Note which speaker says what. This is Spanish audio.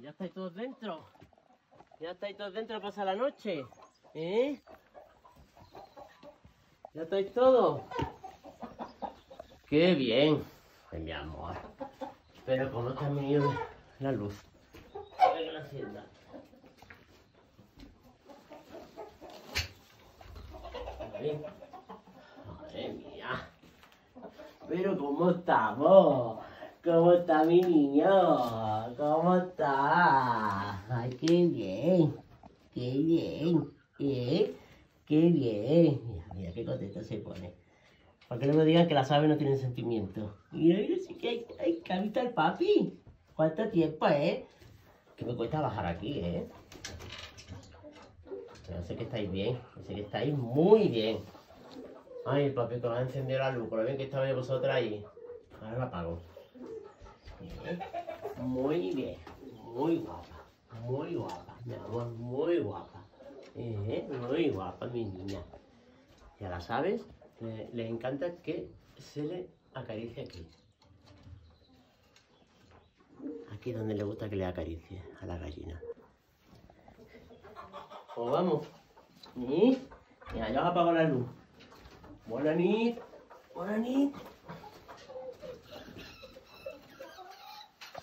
Speaker 1: Ya estáis todos dentro. Ya estáis todos dentro a pasar la noche. ¿Eh? ¿Ya estáis todos? ¡Qué bien! Ay, mi amor. Pero como está venido la luz. A ver la hacienda. Ay, madre mía. Pero ¿cómo estamos? ¿Cómo está mi niño? ¿Cómo está? ¡Ay, qué bien! ¡Qué bien! ¡Qué bien! Mira, mira qué contento se pone. Para que no me digan que las aves no tienen sentimientos. Mira, mira, sí que hay camita el papi. ¿Cuánto tiempo, Que me cuesta bajar aquí, Pero sé que estáis bien. Sé que estáis muy bien. Ay, papi, que va a encender la luz. Con lo bien que estabais vosotras ahí. Ahora la apago. Muy bien. Muy guapa. Muy guapa. Mi amor, muy guapa. Muy guapa, mi niña. Y a las aves le encanta que se le acaricie aquí. Aquí es donde le gusta que le acaricie a la gallina. Pues vamos. Mira, ya os apago la luz. Buena nit. Buena nit.